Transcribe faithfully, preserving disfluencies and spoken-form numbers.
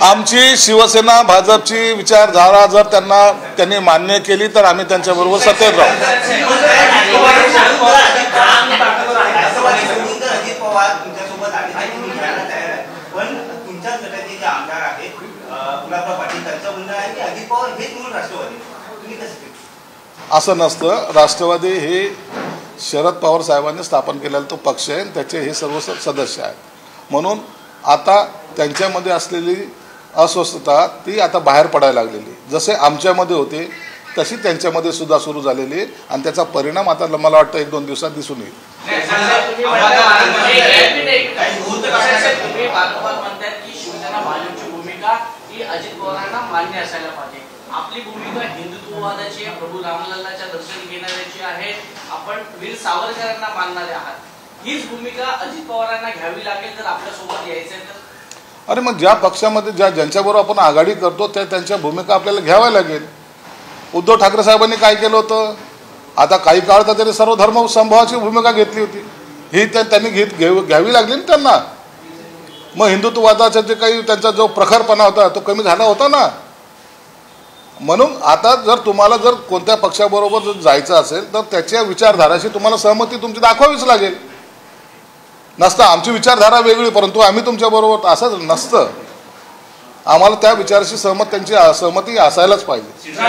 आमची शिवसेना भाजपची विचारधारा जर त्यांना त्यांनी मान्य केली तर आम्ही त्यांच्याबरोबर सत्तेत राहू. असं नसतं. राष्ट्रवादी हे शरद पवार साहेबांनी स्थापन केलेला तो पक्ष आहे, त्याचे हे सर्व सदस्य आहेत. म्हणून आता त्यांच्यामध्ये असलेली अस्वस्थता ती आता बाहेर पडायला लागलेली. जसे आमच्यामध्ये होते तशी त्यांच्यामध्ये सुद्धा सुरू झालेली आणि त्याचा परिणाम आता मला वाटतं एक दोन दिवसात दिसून येईल. अजित पवारांना मान्य असायला पाहिजे. आपली भूमिका हिंदुत्ववादाची, प्रभू रामलल्लाच्या दर्शन घेणाऱ्याची आहे. आपण वीर सावरकरांना मानणारे आहात. हीच भूमिका अजित पवारांना घ्यावी लागेल तर आपल्यासोबत यायचं तर. अरे मग ज्या पक्षामध्ये ज्या ज्यांच्याबरोबर आपण आघाडी करतो त्या त्यांच्या भूमिका आपल्याला घ्याव्या लागेल. उद्धव ठाकरे साहेबांनी काय केलं होतं? आता काही काळ तर त्यांनी सर्व धर्म समभावाची भूमिका घेतली होती. ही त्यांनी घेत घ्यावी लागली ना त्यांना. मग हिंदुत्ववादाचा जे काही त्यांचा जो प्रखरपणा होता तो कमी झाला होता ना. म्हणून आता जर तुम्हाला जर कोणत्या पक्षाबरोबर जर जायचं असेल तर त्याच्या विचारधाराशी तुम्हाला सहमती तुमची दाखवावीच लागेल. नसतं आमची विचारधारा वेगळी परंतु आम्ही तुमच्याबरोबर असंच नसतं. आम्हाला त्या विचाराशी सहमत त्यांची सहमती असायलाच पाहिजे.